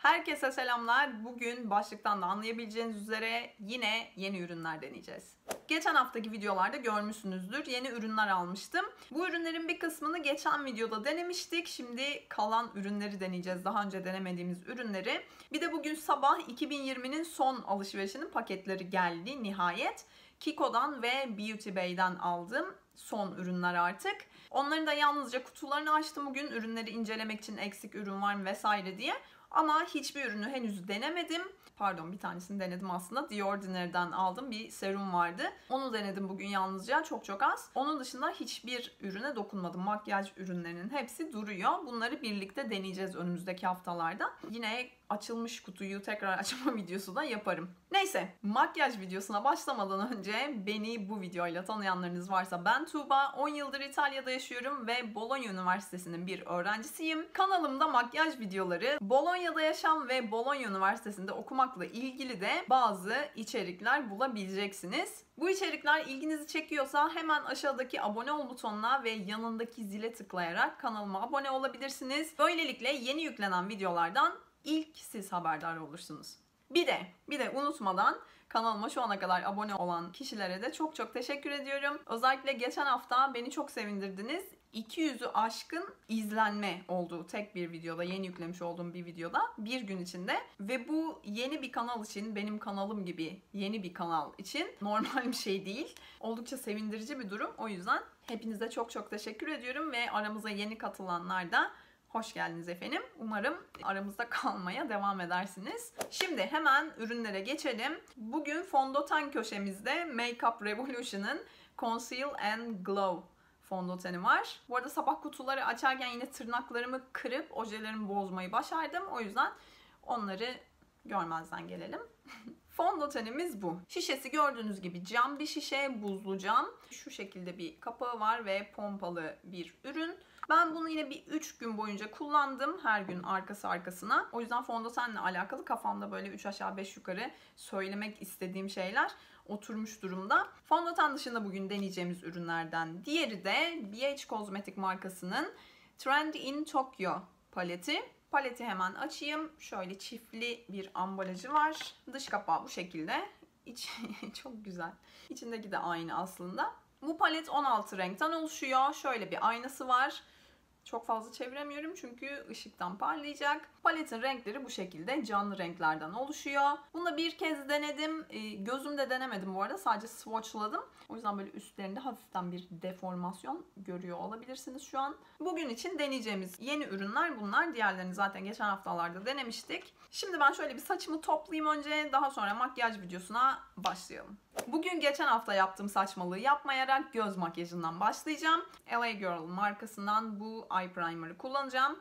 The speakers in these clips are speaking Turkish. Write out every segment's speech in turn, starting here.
Herkese selamlar. Bugün başlıktan da anlayabileceğiniz üzere yine yeni ürünler deneyeceğiz. Geçen haftaki videolarda görmüşsünüzdür. Yeni ürünler almıştım. Bu ürünlerin bir kısmını geçen videoda denemiştik. Şimdi kalan ürünleri deneyeceğiz. Daha önce denemediğimiz ürünleri. Bir de bugün sabah 2020'nin son alışverişinin paketleri geldi nihayet. Kiko'dan ve Beauty Bay'den aldığım son ürünler artık. Onların da yalnızca kutularını açtım bugün. Ürünleri incelemek için eksik ürün var mı vesaire diye. Ama hiçbir ürünü henüz denemedim. Pardon, bir tanesini denedim aslında. The Ordinary'den aldım. Bir serum vardı. Onu denedim bugün yalnızca. Çok az. Onun dışında hiçbir ürüne dokunmadım. Makyaj ürünlerinin hepsi duruyor. Bunları birlikte deneyeceğiz önümüzdeki haftalarda. Yine açılmış kutuyu tekrar açma videosu da yaparım. Neyse, makyaj videosuna başlamadan önce beni bu videoyla tanıyanlarınız varsa ben Tuğba. 10 yıldır İtalya'da yaşıyorum ve Bologna Üniversitesi'nin bir öğrencisiyim. Kanalımda makyaj videoları, Bologna'da yaşam ve Bologna Üniversitesi'nde okumakla ilgili de bazı içerikler bulabileceksiniz. Bu içerikler ilginizi çekiyorsa hemen aşağıdaki abone ol butonuna ve yanındaki zile tıklayarak kanalıma abone olabilirsiniz. Böylelikle yeni yüklenen videolardan İlk siz haberdar olursunuz. Bir de unutmadan kanalıma şu ana kadar abone olan kişilere de çok teşekkür ediyorum. Özellikle geçen hafta beni çok sevindirdiniz. 200'ü aşkın izlenme olduğu tek bir videoda, yeni yüklemiş olduğum bir videoda bir gün içinde. Ve bu yeni bir kanal için, benim kanalım gibi yeni bir kanal için normal bir şey değil. Oldukça sevindirici bir durum. O yüzden hepinize çok teşekkür ediyorum ve aramıza yeni katılanlar da hoş geldiniz efendim. Umarım aramızda kalmaya devam edersiniz. Şimdi hemen ürünlere geçelim. Bugün fondöten köşemizde Makeup Revolution'ın Conceal and Glow fondöteni var. Bu arada sabah kutuları açarken yine tırnaklarımı kırıp ojelerimi bozmayı başardım. O yüzden onları görmezden gelelim. Fondötenimiz bu. Şişesi gördüğünüz gibi cam bir şişe, buzlu cam. Şu şekilde bir kapağı var ve pompalı bir ürün. Ben bunu yine bir 3 gün boyunca kullandım. Her gün arkası arkasına. O yüzden fondötenle alakalı kafamda böyle 3 aşağı 5 yukarı söylemek istediğim şeyler oturmuş durumda. Fondöten dışında bugün deneyeceğimiz ürünlerden diğeri de BH Cosmetic markasının Trend in Tokyo paleti. Paleti hemen açayım. Şöyle çiftli bir ambalajı var. Dış kapağı bu şekilde. İç çok güzel. İçindeki de aynı aslında. Bu palet 16 renkten oluşuyor. Şöyle bir aynası var. Çok fazla çeviremiyorum çünkü ışıktan parlayacak. Paletin renkleri bu şekilde canlı renklerden oluşuyor. Bunu da bir kez denedim. Gözümde denemedim bu arada. Sadece swatchladım. O yüzden böyle üstlerinde hafiften bir deformasyon görüyor olabilirsiniz şu an. Bugün için deneyeceğimiz yeni ürünler bunlar. Diğerlerini zaten geçen haftalarda denemiştik. Şimdi ben şöyle bir saçımı toplayayım önce. Daha sonra makyaj videosuna başlayalım. Bugün geçen hafta yaptığım saçmalığı yapmayarak göz makyajından başlayacağım. LA Girl markasından bu eye primer'ı kullanacağım.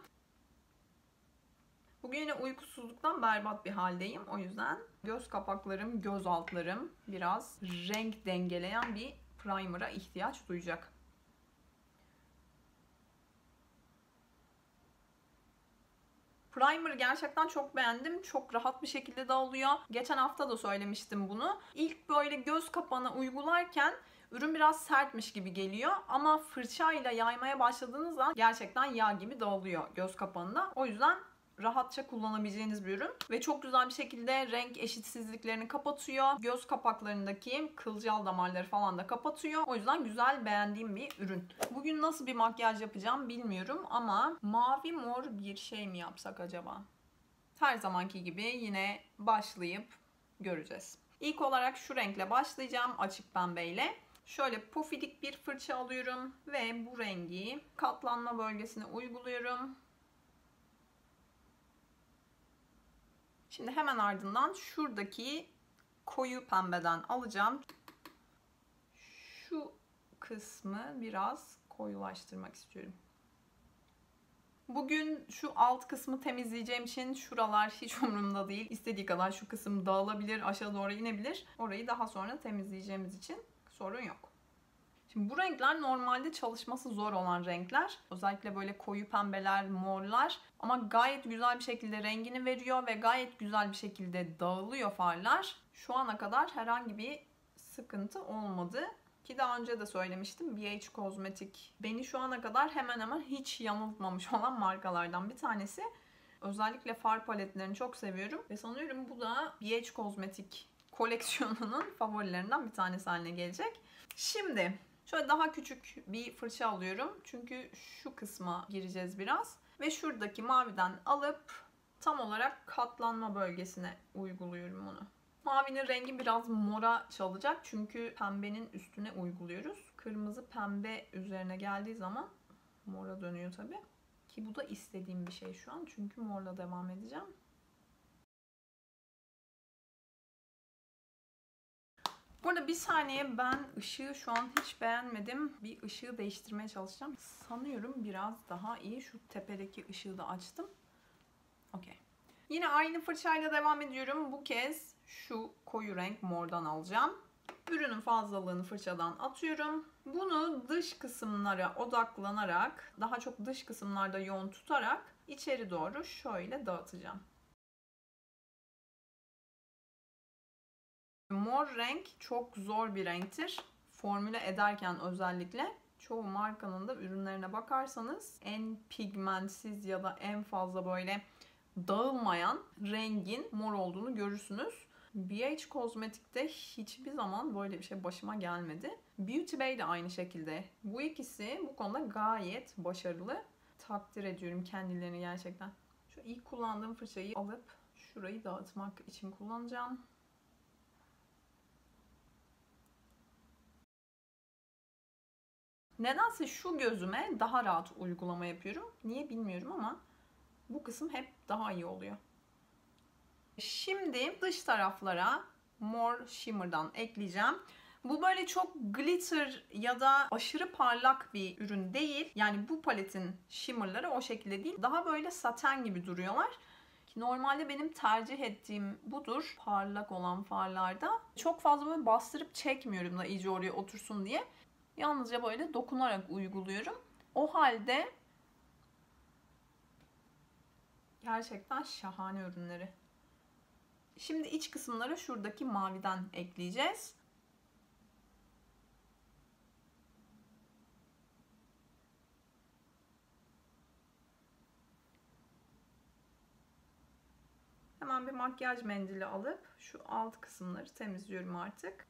Bugün yine uykusuzluktan berbat bir haldeyim. O yüzden göz kapaklarım, göz altlarım biraz renk dengeleyen bir primer'a ihtiyaç duyacak. Primer'ı gerçekten çok beğendim. Çok rahat bir şekilde dağılıyor. Geçen hafta da söylemiştim bunu. İlk böyle göz kapağına uygularken ürün biraz sertmiş gibi geliyor. Ama fırçayla yaymaya başladığınız zaman gerçekten yağ gibi dağılıyor göz kapağında. O yüzden rahatça kullanabileceğiniz bir ürün. Ve çok güzel bir şekilde renk eşitsizliklerini kapatıyor. Göz kapaklarındaki kılcal damarları falan da kapatıyor. O yüzden güzel, beğendiğim bir ürün. Bugün nasıl bir makyaj yapacağım bilmiyorum ama mavi mor bir şey mi yapsak acaba? Her zamanki gibi yine başlayıp göreceğiz. İlk olarak şu renkle başlayacağım, açık pembeyle. Şöyle pufidik bir fırça alıyorum ve bu rengi katlanma bölgesine uyguluyorum. Şimdi hemen ardından şuradaki koyu pembeden alacağım. Şu kısmı biraz koyulaştırmak istiyorum. Bugün şu alt kısmı temizleyeceğim için şuralar hiç umurumda değil. İstediği kadar şu kısım dağılabilir, aşağı doğru inebilir. Orayı daha sonra temizleyeceğimiz için sorun yok. Şimdi bu renkler normalde çalışması zor olan renkler. Özellikle böyle koyu pembeler, morlar. Ama gayet güzel bir şekilde rengini veriyor ve gayet güzel bir şekilde dağılıyor farlar. Şu ana kadar herhangi bir sıkıntı olmadı. Ki daha önce de söylemiştim. BH Cosmetic beni şu ana kadar hemen hemen hiç yanıltmamış olan markalardan bir tanesi. Özellikle far paletlerini çok seviyorum. Ve sanıyorum bu da BH Kozmetik koleksiyonunun favorilerinden bir tanesi haline gelecek. Şimdi şöyle daha küçük bir fırça alıyorum. Çünkü şu kısma gireceğiz biraz. Ve şuradaki maviden alıp tam olarak katlanma bölgesine uyguluyorum onu. Mavinin rengi biraz mora çalacak. Çünkü pembenin üstüne uyguluyoruz. Kırmızı pembe üzerine geldiği zaman mora dönüyor tabii. Ki bu da istediğim bir şey şu an. Çünkü morla devam edeceğim. Burada bir saniye, ben ışığı şu an hiç beğenmedim. Bir ışığı değiştirmeye çalışacağım. Sanıyorum biraz daha iyi. Şu tepedeki ışığı da açtım. Okey. Yine aynı fırçayla devam ediyorum. Bu kez şu koyu renk mordan alacağım. Ürünün fazlalığını fırçadan atıyorum. Bunu dış kısımlara odaklanarak, daha çok dış kısımlarda yoğun tutarak içeri doğru şöyle dağıtacağım. Mor renk çok zor bir renktir. Formüle ederken özellikle çoğu markanın da ürünlerine bakarsanız en pigmentsiz ya da en fazla böyle dağılmayan rengin mor olduğunu görürsünüz. BH Kozmetik'te hiçbir zaman böyle bir şey başıma gelmedi. Beauty Bay de aynı şekilde. Bu ikisi bu konuda gayet başarılı. Takdir ediyorum kendilerini gerçekten. Şu ilk kullandığım fırçayı alıp şurayı dağıtmak için kullanacağım. Nedense şu gözüme daha rahat uygulama yapıyorum. Niye bilmiyorum ama bu kısım hep daha iyi oluyor. Şimdi dış taraflara mor shimmer'dan ekleyeceğim. Bu böyle çok glitter ya da aşırı parlak bir ürün değil. Yani bu paletin shimmer'ları o şekilde değil. Daha böyle saten gibi duruyorlar. Normalde benim tercih ettiğim budur. Parlak olan farlarda. Çok fazla böyle bastırıp çekmiyorum da iyice oraya otursun diye. Yalnızca böyle dokunarak uyguluyorum. O halde gerçekten şahane ürünleri. Şimdi iç kısımlara şuradaki maviden ekleyeceğiz. Hemen bir makyaj mendili alıp şu alt kısımları temizliyorum artık.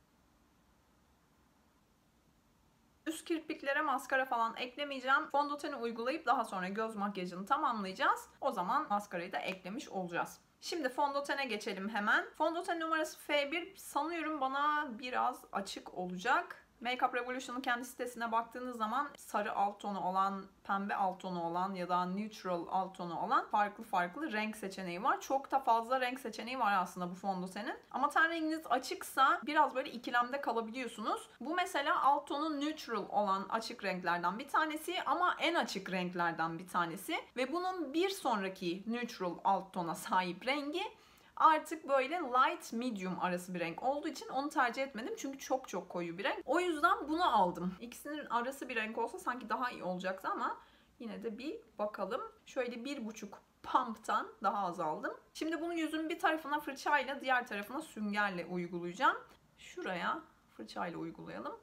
Üst kirpiklere maskara falan eklemeyeceğim. Fondöteni uygulayıp daha sonra göz makyajını tamamlayacağız. O zaman maskarayı da eklemiş olacağız. Şimdi fondötene geçelim hemen. Fondöten numarası F1 sanıyorum bana biraz açık olacak. Makeup Revolution'un kendi sitesine baktığınız zaman sarı alt tonu olan, pembe alt tonu olan ya da neutral alt tonu olan farklı renk seçeneği var. Çok da fazla renk seçeneği var aslında bu fondötenin. Ama ten renginiz açıksa biraz böyle ikilemde kalabiliyorsunuz. Bu mesela alt tonu neutral olan açık renklerden bir tanesi ama en açık renklerden bir tanesi. Ve bunun bir sonraki neutral alt tona sahip rengi artık böyle light medium arası bir renk olduğu için onu tercih etmedim. Çünkü çok koyu bir renk. O yüzden bunu aldım. İkisinin arası bir renk olsa sanki daha iyi olacaktı ama yine de bir bakalım. Şöyle 1,5 pump'tan daha az aldım. Şimdi bunu yüzün bir tarafına fırçayla, diğer tarafına süngerle uygulayacağım. Şuraya fırçayla uygulayalım.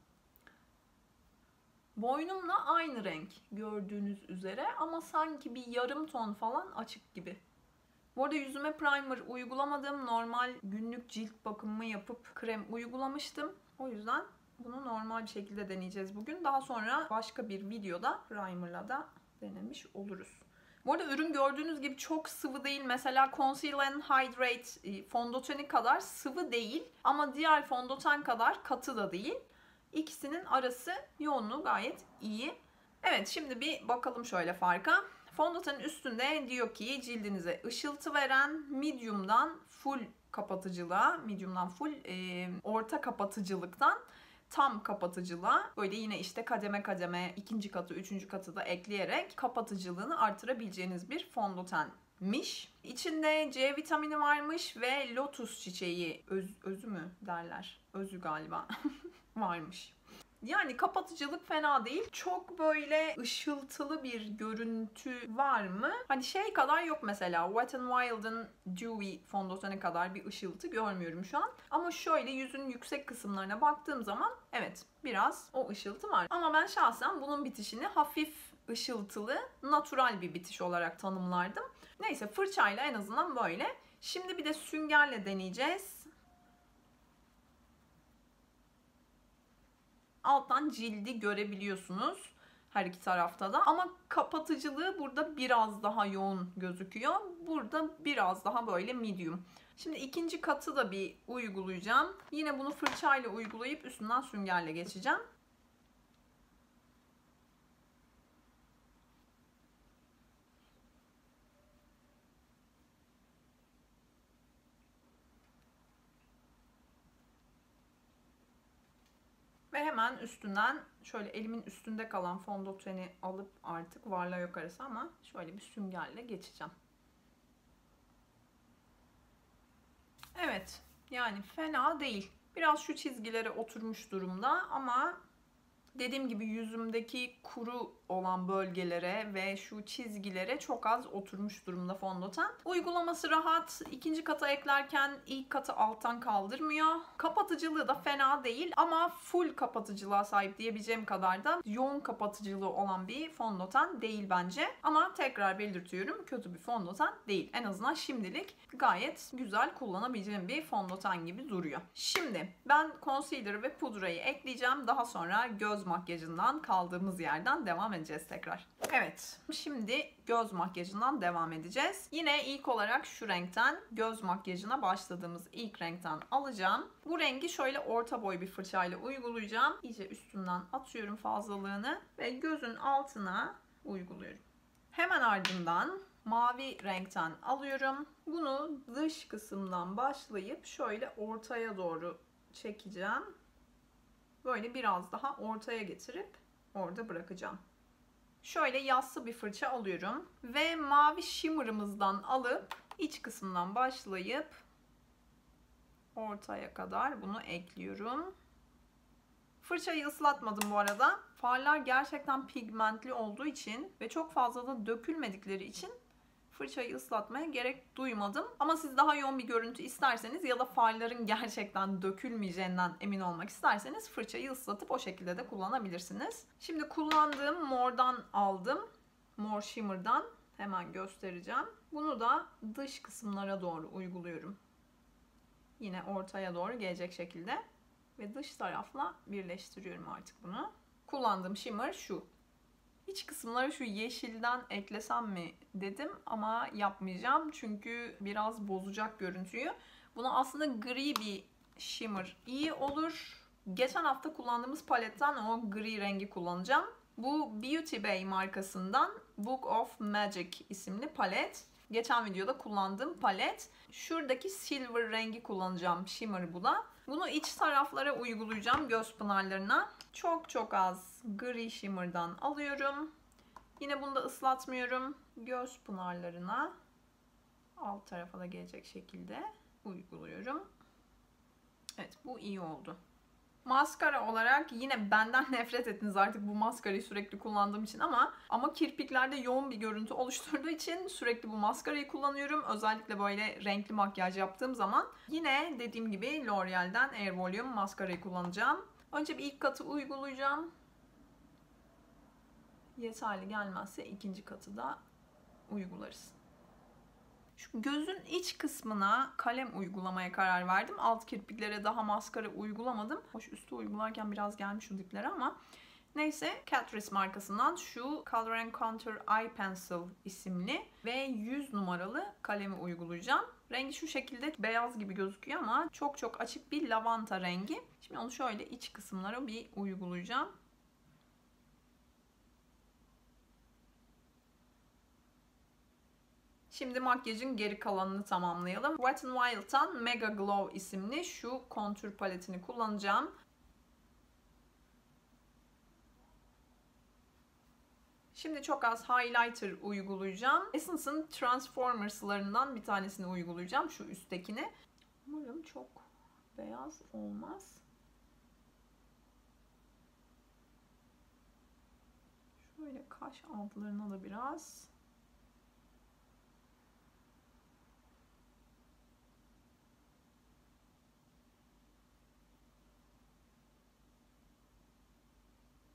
Boynumla aynı renk gördüğünüz üzere ama sanki bir yarım ton falan açık gibi. Bu arada yüzüme primer uygulamadım. Normal günlük cilt bakımımı yapıp krem uygulamıştım. O yüzden bunu normal bir şekilde deneyeceğiz bugün. Daha sonra başka bir videoda primerla da denemiş oluruz. Bu arada ürün gördüğünüz gibi çok sıvı değil. Mesela Conceal and Hydrate fondöteni kadar sıvı değil. Ama diğer fondöten kadar katı da değil. İkisinin arası, yoğunluğu gayet iyi. Evet, şimdi bir bakalım şöyle farka. Fondötenin üstünde diyor ki cildinize ışıltı veren medium'dan full kapatıcılığa, medium'dan full orta kapatıcılıktan tam kapatıcılığa böyle yine işte kademe kademe ikinci katı, üçüncü katı da ekleyerek kapatıcılığını artırabileceğiniz bir fondötenmiş. İçinde C vitamini varmış ve lotus çiçeği özü mü derler? Özü galiba varmış. Yani kapatıcılık fena değil. Çok böyle ışıltılı bir görüntü var mı? Hani şey kadar yok mesela. Wet n Wild'ın Dewy fondöteni kadar bir ışıltı görmüyorum şu an. Ama şöyle yüzün yüksek kısımlarına baktığım zaman evet biraz o ışıltı var. Ama ben şahsen bunun bitişini hafif ışıltılı, natural bir bitiş olarak tanımlardım. Neyse, fırçayla en azından böyle. Şimdi bir de süngerle deneyeceğiz. Alttan cildi görebiliyorsunuz her iki tarafta da. Ama kapatıcılığı burada biraz daha yoğun gözüküyor. Burada biraz daha böyle medium. Şimdi ikinci katı da bir uygulayacağım. Yine bunu fırçayla uygulayıp üstünden süngerle geçeceğim. Ve hemen üstünden şöyle elimin üstünde kalan fondöteni alıp, artık varla yok arası ama şöyle bir süngerle geçeceğim. Evet, yani fena değil. Biraz şu çizgilere oturmuş durumda ama dediğim gibi yüzümdeki kuru olan bölgelere ve şu çizgilere çok az oturmuş durumda fondöten. Uygulaması rahat. İkinci kata eklerken ilk katı alttan kaldırmıyor. Kapatıcılığı da fena değil ama full kapatıcılığa sahip diyebileceğim kadar da yoğun kapatıcılığı olan bir fondöten değil bence. Ama tekrar belirtiyorum, kötü bir fondöten değil. En azından şimdilik gayet güzel kullanabileceğim bir fondöten gibi duruyor. Şimdi ben concealer ve pudrayı ekleyeceğim. Daha sonra göz makyajından kaldığımız yerden devam edeceğiz tekrar. Evet, şimdi göz makyajından devam edeceğiz. Yine ilk olarak şu renkten, göz makyajına başladığımız ilk renkten alacağım. Bu rengi şöyle orta boy bir fırçayla uygulayacağım. İyice üstünden atıyorum fazlalığını ve gözün altına uyguluyorum. Hemen ardından mavi renkten alıyorum. Bunu dış kısımdan başlayıp şöyle ortaya doğru çekeceğim. Böyle biraz daha ortaya getirip orada bırakacağım. Şöyle yassı bir fırça alıyorum ve mavi shimmer'ımızdan alıp iç kısımdan başlayıp ortaya kadar bunu ekliyorum. Fırçayı ıslatmadım bu arada. Farlar gerçekten pigmentli olduğu için ve çok fazla da dökülmedikleri için fırçayı ıslatmaya gerek duymadım. Ama siz daha yoğun bir görüntü isterseniz ya da farların gerçekten dökülmeyeceğinden emin olmak isterseniz fırçayı ıslatıp o şekilde de kullanabilirsiniz. Şimdi kullandığım mordan aldım. Mor Shimmer'dan hemen göstereceğim. Bunu da dış kısımlara doğru uyguluyorum. Yine ortaya doğru gelecek şekilde. Ve dış tarafla birleştiriyorum artık bunu. Kullandığım shimmer şu. İç kısımları şu yeşilden eklesem mi dedim ama yapmayacağım. Çünkü biraz bozacak görüntüyü. Bunu aslında gri bir shimmer iyi olur. Geçen hafta kullandığımız paletten o gri rengi kullanacağım. Bu Beauty Bay markasından Book of Magic isimli palet. Geçen videoda kullandığım palet. Şuradaki silver rengi kullanacağım, shimmer bu da. Bunu iç taraflara uygulayacağım, göz pınarlarına. Çok az gri shimmer'dan alıyorum. Yine bunu da ıslatmıyorum. Göz pınarlarına alt tarafa da gelecek şekilde uyguluyorum. Evet, bu iyi oldu. Maskara olarak yine benden nefret ettiniz artık bu maskarayı sürekli kullandığım için ama kirpiklerde yoğun bir görüntü oluşturduğu için sürekli bu maskarayı kullanıyorum. Özellikle böyle renkli makyaj yaptığım zaman. Yine dediğim gibi L'Oreal'den Air Volume maskarayı kullanacağım. Önce bir ilk katı uygulayacağım. Yeterli gelmezse ikinci katı da uygularız. Şu gözün iç kısmına kalem uygulamaya karar verdim. Alt kirpiklere daha maskara uygulamadım. Hoş, üstü uygularken biraz gelmiş şu diplere ama neyse, Catrice markasından şu Color Contour Eye Pencil isimli ve 100 numaralı kalemi uygulayacağım. Rengi şu şekilde beyaz gibi gözüküyor ama çok açık bir lavanta rengi. Şimdi onu şöyle iç kısımlara bir uygulayacağım. Şimdi makyajın geri kalanını tamamlayalım. Wet n Wild'tan Mega Glow isimli şu kontür paletini kullanacağım. Şimdi çok az highlighter uygulayacağım. Essence'ın Transformers'larından bir tanesini uygulayacağım. Şu üsttekini. Umarım çok beyaz olmaz. Şöyle kaş altlarına da biraz.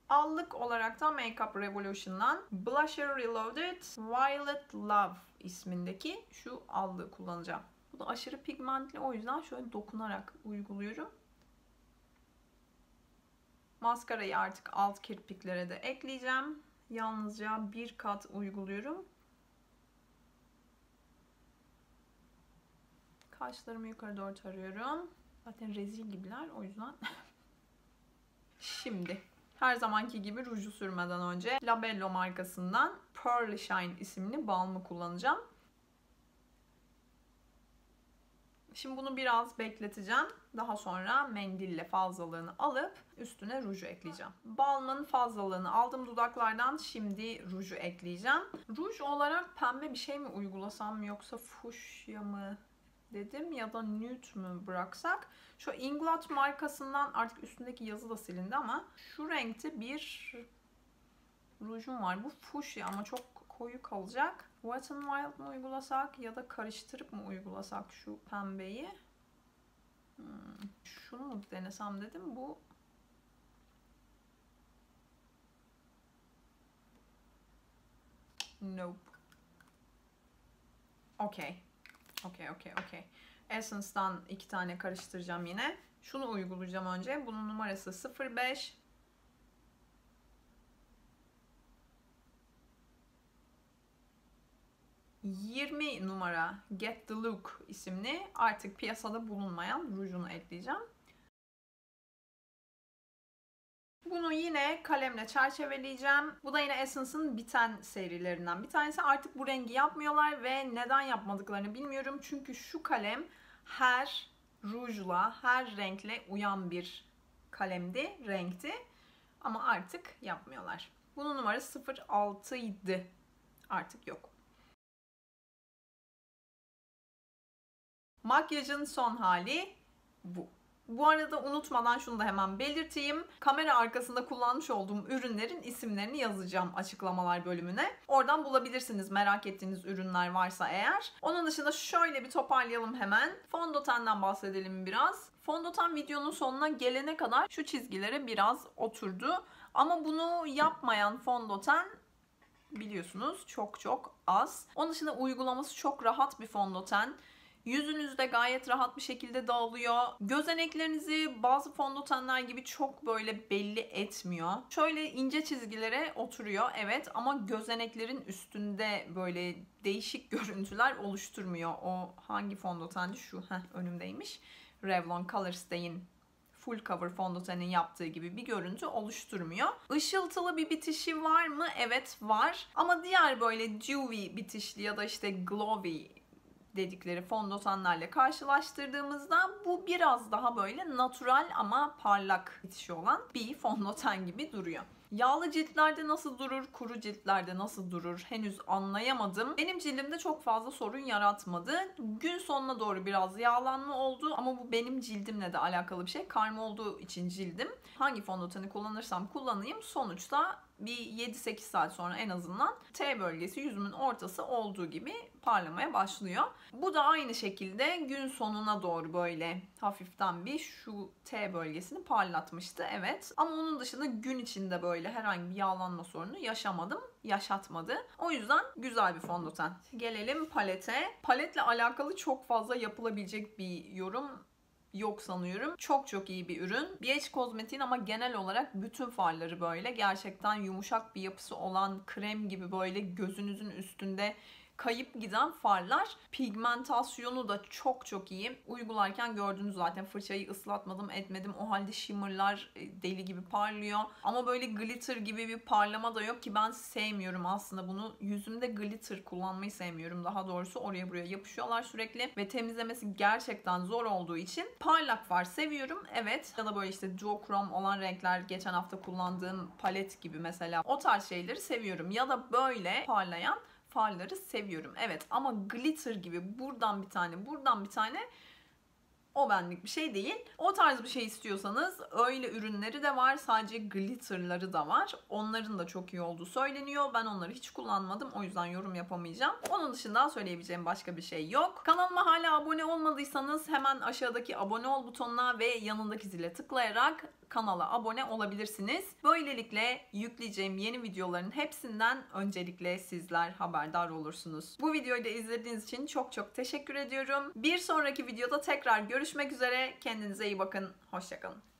Allık olarak da Makeup Revolution'dan Blusher Reloaded Violet Love ismindeki şu allığı kullanacağım. Bu da aşırı pigmentli, o yüzden şöyle dokunarak uyguluyorum. Maskarayı artık alt kirpiklere de ekleyeceğim. Yalnızca bir kat uyguluyorum. Kaşlarımı yukarı doğru tarıyorum. Zaten rezil gibiler, o yüzden. Şimdi her zamanki gibi ruju sürmeden önce Labello markasından Pearly Shine isimli balmı kullanacağım. Şimdi bunu biraz bekleteceğim. Daha sonra mendille fazlalığını alıp üstüne ruju ekleyeceğim. Balmın fazlalığını aldım dudaklardan. Şimdi ruju ekleyeceğim. Ruj olarak pembe bir şey mi uygulasam yoksa fuşya mı dedim, ya da nude mü bıraksak? Şu Inglot markasından, artık üstündeki yazı da silindi ama şu renkte bir rujum var. Bu fuşya ama çok koyu kalacak. Wet n Wild mı uygulasak ya da karıştırıp mı uygulasak şu pembeyi? Şunu mu denesem dedim. Bu nope. Okey. Okey. Essence'dan 2 tane karıştıracağım yine. Şunu uygulayacağım önce. Bunun numarası 05. ...20 numara Get The Look isimli artık piyasada bulunmayan rujunu ekleyeceğim. Bunu yine kalemle çerçeveleyeceğim. Bu da yine Essence'ın biten serilerinden bir tanesi. Artık bu rengi yapmıyorlar ve neden yapmadıklarını bilmiyorum. Çünkü şu kalem her rujla, her renkle uyan bir kalemdi, renkti. Ama artık yapmıyorlar. Bunun numarası 06 idi. Artık yok. Makyajın son hali bu. Bu arada unutmadan şunu da hemen belirteyim. Kamera arkasında kullanmış olduğum ürünlerin isimlerini yazacağım açıklamalar bölümüne. Oradan bulabilirsiniz merak ettiğiniz ürünler varsa eğer. Onun dışında şöyle bir toparlayalım hemen. Fondötenden bahsedelim biraz. Fondöten videonun sonuna gelene kadar şu çizgilere biraz oturdu. Ama bunu yapmayan fondöten biliyorsunuz çok az. Onun dışında uygulaması çok rahat bir fondöten. Yüzünüzde gayet rahat bir şekilde dağılıyor. Gözeneklerinizi bazı fondötenler gibi çok böyle belli etmiyor. Şöyle ince çizgilere oturuyor evet, ama gözeneklerin üstünde böyle değişik görüntüler oluşturmuyor. O hangi fondötendi? Şu önümdeymiş. Revlon Color Stay'in full cover fondötenin yaptığı gibi bir görüntü oluşturmuyor. Işıltılı bir bitişi var mı? Evet var. Ama diğer böyle dewy bitişli ya da işte glowy dedikleri fondötenlerle karşılaştırdığımızda bu biraz daha böyle natural ama parlak bitişi olan bir fondöten gibi duruyor. Yağlı ciltlerde nasıl durur, kuru ciltlerde nasıl durur henüz anlayamadım. Benim cildimde çok fazla sorun yaratmadı. Gün sonuna doğru biraz yağlanma oldu ama bu benim cildimle de alakalı bir şey. Karma olduğu için cildim. Hangi fondöteni kullanırsam kullanayım sonuçta bir 7-8 saat sonra en azından T bölgesi yüzümün ortası olduğu gibi parlamaya başlıyor. Bu da aynı şekilde gün sonuna doğru böyle hafiften bir şu T bölgesini parlatmıştı evet. Ama onun dışında gün içinde böyle herhangi bir yağlanma sorunu yaşatmadı. O yüzden güzel bir fondöten. Gelelim palete. Paletle alakalı çok fazla yapılabilecek bir yorum yok sanıyorum. Çok iyi bir ürün. BH Cosmetic'in ama genel olarak bütün farları böyle gerçekten yumuşak bir yapısı olan, krem gibi böyle gözünüzün üstünde kayıp giden farlar. Pigmentasyonu da çok iyi. Uygularken gördünüz zaten, fırçayı ıslatmadım etmedim. O halde shimmerlar deli gibi parlıyor. Ama böyle glitter gibi bir parlama da yok ki ben sevmiyorum aslında bunu. Yüzümde glitter kullanmayı sevmiyorum. Daha doğrusu oraya buraya yapışıyorlar sürekli ve temizlemesi gerçekten zor olduğu için parlak far seviyorum. Evet, ya da böyle işte duochrome olan renkler, geçen hafta kullandığım palet gibi mesela, o tarz şeyleri seviyorum. Ya da böyle parlayan farları seviyorum. Evet, ama glitter gibi buradan bir tane, buradan bir tane O benlik bir şey değil. O tarz bir şey istiyorsanız öyle ürünleri de var. Sadece glitterları da var. Onların da çok iyi olduğu söyleniyor. Ben onları hiç kullanmadım. O yüzden yorum yapamayacağım. Onun dışında söyleyebileceğim başka bir şey yok. Kanalıma hala abone olmadıysanız hemen aşağıdaki abone ol butonuna ve yanındaki zile tıklayarak kanala abone olabilirsiniz. Böylelikle yükleyeceğim yeni videoların hepsinden öncelikle sizler haberdar olursunuz. Bu videoyu da izlediğiniz için çok çok teşekkür ediyorum. Bir sonraki videoda tekrar görüşmek üzere. Kendinize iyi bakın. Hoşça kalın.